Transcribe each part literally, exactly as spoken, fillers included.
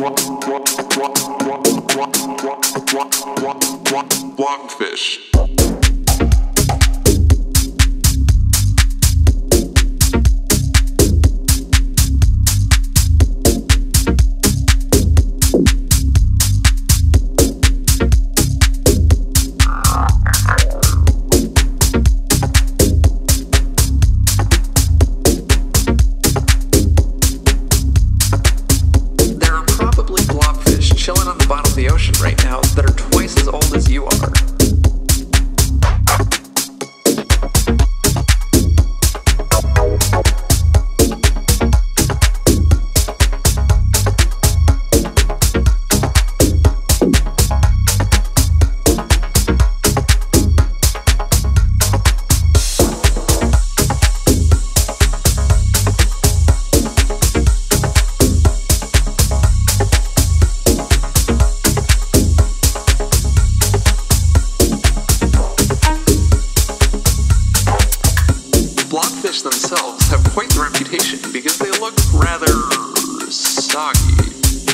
Blobfish. Chilling on the bottom of the ocean right now that are twice as old as you are. Blobfish themselves have quite the reputation because they look rather soggy.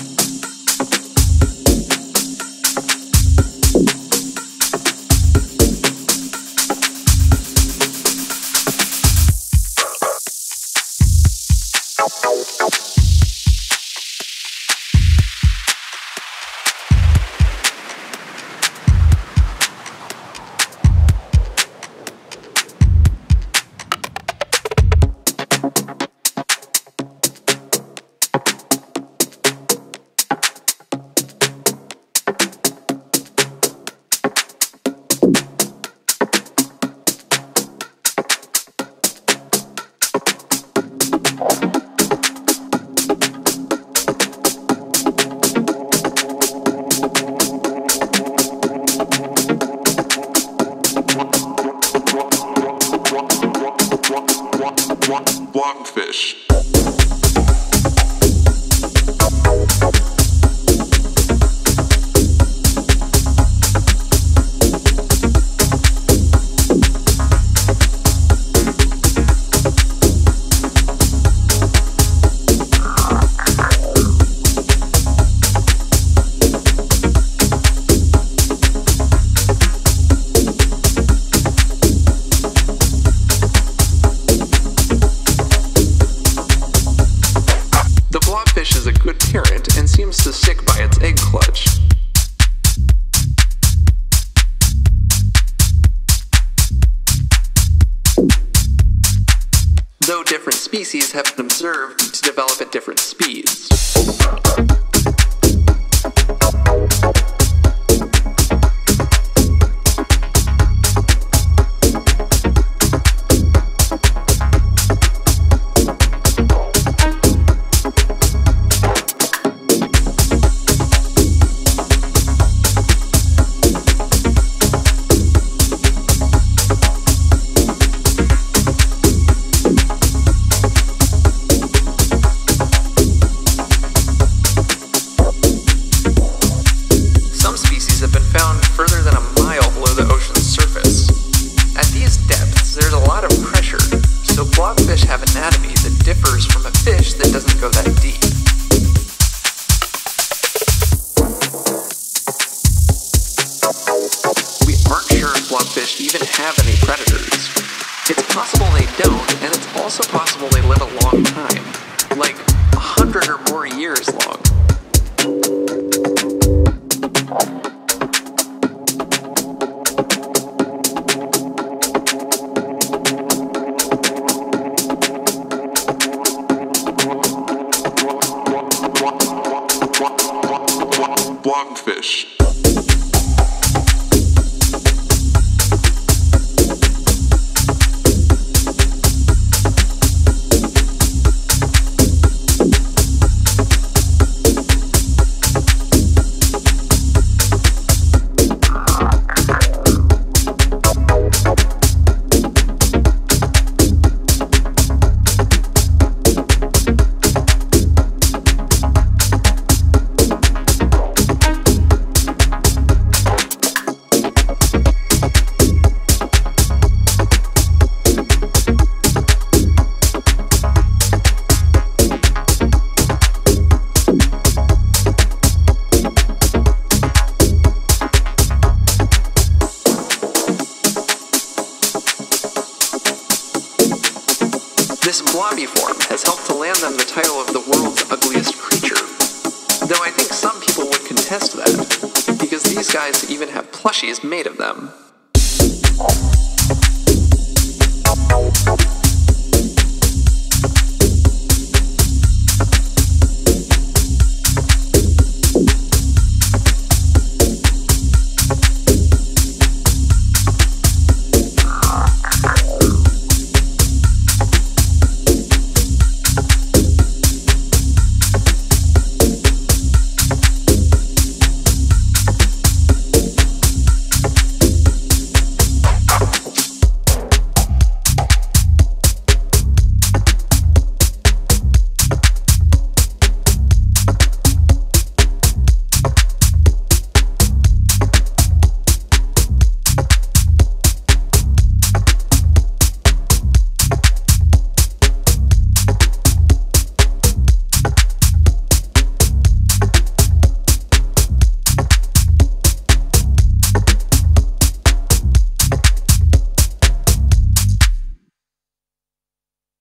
Blobfish. Blobfish is a good parent and seems to stick by its egg clutch. Though different species have been observed to develop at different speeds. Further than a mile below the ocean's surface. At these depths, there's a lot of pressure, so blobfish have anatomy that differs from a fish that doesn't go that deep. We aren't sure if blobfish even have any predators. It's possible they don't, and it's also possible they live a long time, like a hundred or more years long. Blobfish. them the title of the world's ugliest creature. Though I think some people would contest that, because these guys even have plushies made of them.